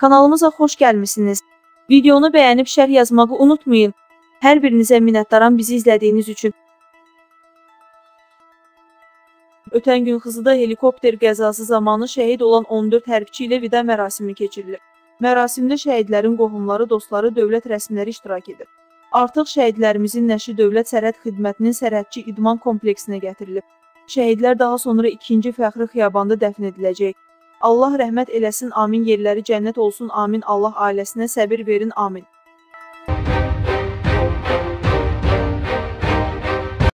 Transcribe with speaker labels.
Speaker 1: Kanalımıza xoş gəlmisiniz. Videonu bəyənib şərh yazmağı unutmayın. Hər birinizə minnətdaram bizi izlədiyiniz üçün. Ötən gün Xızıda helikopter qəzası zamanı şəhid olan 14 hərbçi ilə vida mərasimi keçirilir. Mərasimdə şəhidlərin qohumları, dostları, dövlət rəsmiləri iştirak edir. Artıq şəhidlərimizin nəşi Dövlət Sərhəd Xidmətinin Sərhədçi İdman kompleksinə gətirilib. Şəhidlər daha sonra 2-ci Fəxri Xiyabanda dəfn ediləcək. Allah rəhmət eləsin, amin, yerləri cənnət olsun, amin, Allah ailəsinə səbir verin, amin.